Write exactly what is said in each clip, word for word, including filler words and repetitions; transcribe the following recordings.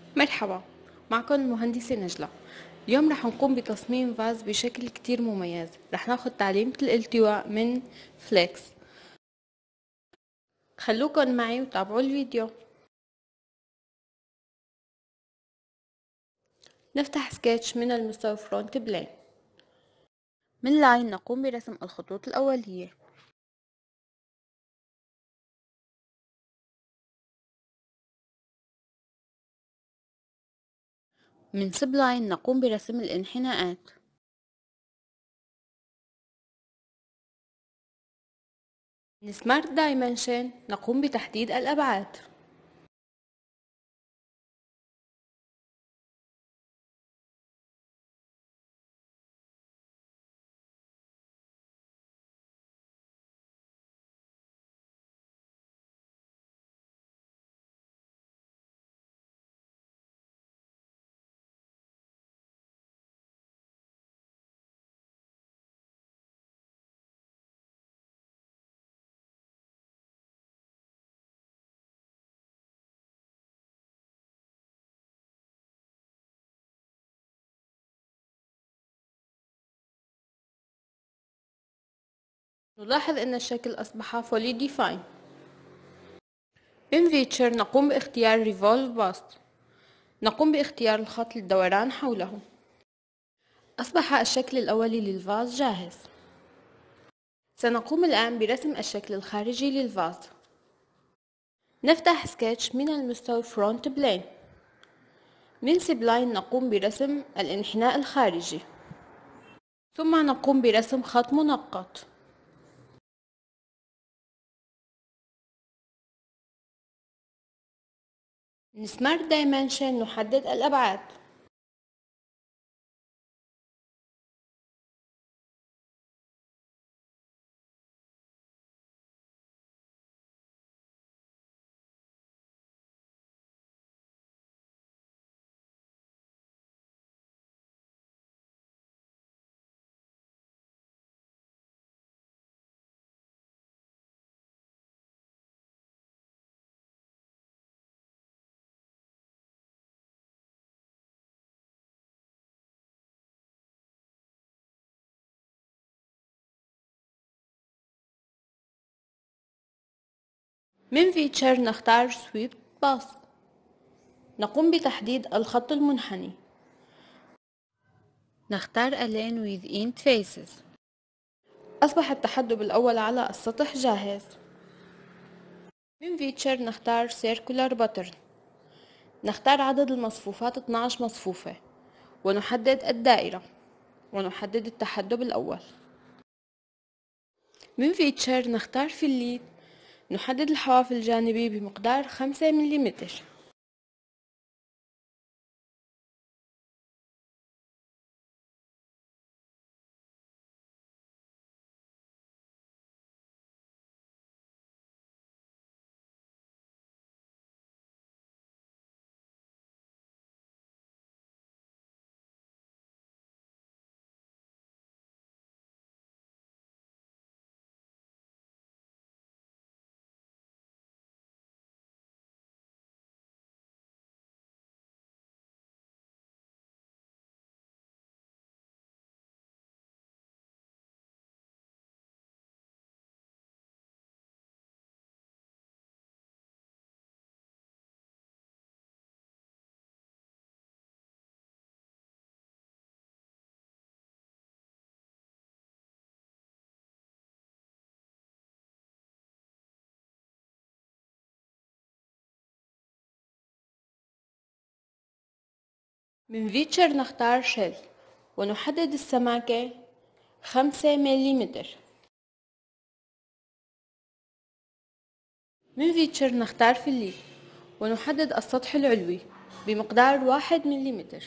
مرحبا، معكم المهندسة نجلة. اليوم رح نقوم بتصميم فاز بشكل كتير مميز. رح ناخد تعليمة الالتواء من فليكس. خلوكن معي وتابعوا الفيديو. نفتح سكتش من المستوى فرونت بلين. من لاين نقوم برسم الخطوط الأولية. من سب لاين نقوم برسم الانحناءات. من سمارت دايمنشن نقوم بتحديد الأبعاد. نلاحظ أن الشكل أصبح fully defined. من فيتشر نقوم باختيار Revolve Bust. نقوم باختيار الخط للدوران حوله. أصبح الشكل الأولي للفاز جاهز. سنقوم الآن برسم الشكل الخارجي للفاز. نفتح سكتش من المستوى فرونت بلين. من سبلاين نقوم برسم الانحناء الخارجي، ثم نقوم برسم خط منقط. من سمارت دايمنشن نحدد الأبعاد. من فيتشر نختار سويب باس. نقوم بتحديد الخط المنحني. نختار Align within Faces. أصبح التحدب الأول على السطح جاهز. من فيتشر نختار Circular Pattern. نختار عدد المصفوفات اثني عشر مصفوفة ونحدد الدائرة ونحدد التحدب الأول. من فيتشر نختار فيليت. نحدد الحواف الجانبية بمقدار خمسة مليمتر. من فيتشر نختار شيل ونحدد السماكة خمسة مليمتر. من فيتشر نختار فيليت ونحدد السطح العلوي بمقدار واحد مليمتر.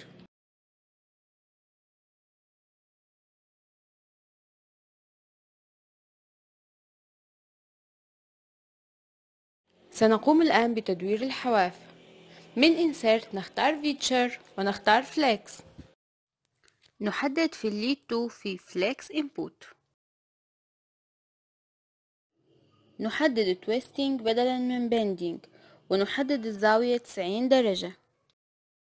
سنقوم الآن بتدوير الحواف. من Insert نختار فيتشر ونختار فليكس. نحدد فيليت اثنين في فليكس انبوت. نحدد تويستينج بدلا من بيندينج ونحدد الزاوية تسعين درجة.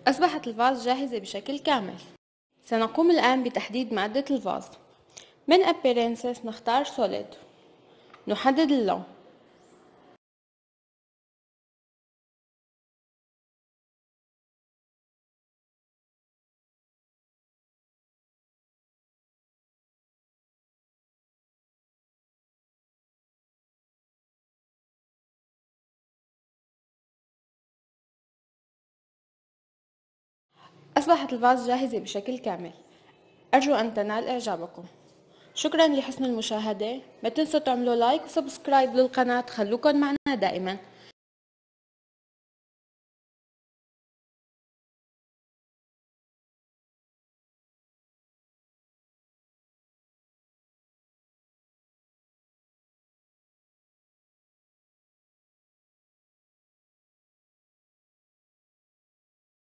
أصبحت الفاز جاهزة بشكل كامل. سنقوم الآن بتحديد مادة الفاز. من Appearances نختار Solid، نحدد اللون. أصبحت الفاز جاهزة بشكل كامل. أرجو أن تنال إعجابكم. شكرا لحسن المشاهدة. ما تنسوا تعملوا لايك وسبسكرايب للقناة. خلوكن معنا دائما.